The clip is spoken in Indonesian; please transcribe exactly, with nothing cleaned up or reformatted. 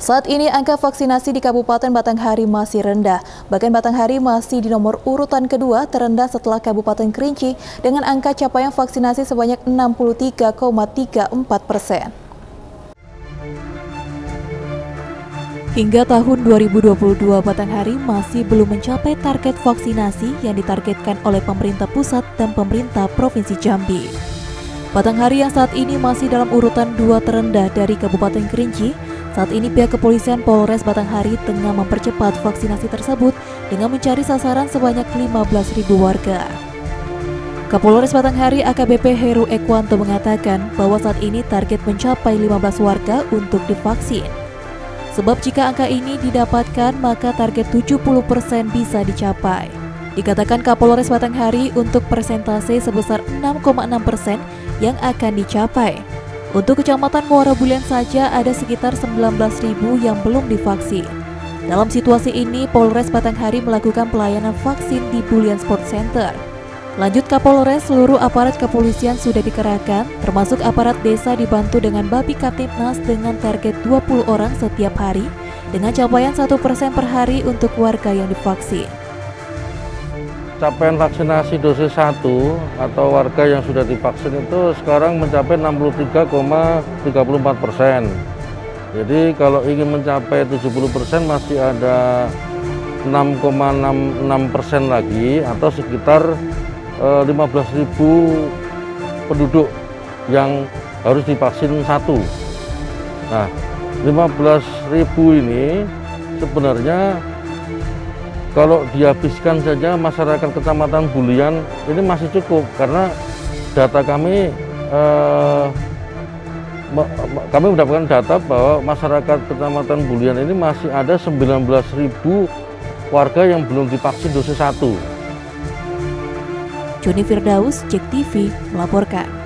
Saat ini angka vaksinasi di Kabupaten Batanghari masih rendah. Bahkan Batanghari masih di nomor urutan kedua terendah setelah Kabupaten Kerinci dengan angka capaian vaksinasi sebanyak enam puluh tiga koma tiga empat persen. Hingga tahun dua ribu dua puluh dua, Batanghari masih belum mencapai target vaksinasi yang ditargetkan oleh pemerintah pusat dan pemerintah Provinsi Jambi. Batanghari yang saat ini masih dalam urutan dua terendah dari Kabupaten Kerinci, saat ini pihak kepolisian Polres Batanghari tengah mempercepat vaksinasi tersebut dengan mencari sasaran sebanyak lima belas ribu warga. Kapolres Batanghari A K B P Heru Ekwanto mengatakan bahwa saat ini target mencapai lima belas warga untuk divaksin. Sebab jika angka ini didapatkan, maka target tujuh puluh persen bisa dicapai. Dikatakan Kapolres Batanghari untuk persentase sebesar enam koma enam persen yang akan dicapai. Untuk Kecamatan Muara Bulian saja ada sekitar sembilan belas ribu yang belum divaksin. Dalam situasi ini, Polres Batanghari melakukan pelayanan vaksin di Bulian Sport Center. Lanjut Kapolres, seluruh aparat kepolisian sudah dikerahkan, termasuk aparat desa dibantu dengan Babi Kaptipnas dengan target dua puluh orang setiap hari, dengan capaian satu persen per hari untuk warga yang divaksin. Capaian vaksinasi dosis satu atau warga yang sudah divaksin itu sekarang mencapai enam puluh tiga koma tiga empat persen. Jadi kalau ingin mencapai tujuh puluh persen masih ada enam koma enam enam persen lagi atau sekitar eh, lima belas ribu penduduk yang harus divaksin satu. Nah, lima belas ribu ini sebenarnya kalau dihabiskan saja masyarakat Kecamatan Bulian ini masih cukup, karena data kami eh, kami mendapatkan data bahwa masyarakat Kecamatan Bulian ini masih ada sembilan belas ribu warga yang belum divaksin dosis satu. Joni Firdaus, Jek T V melaporkan.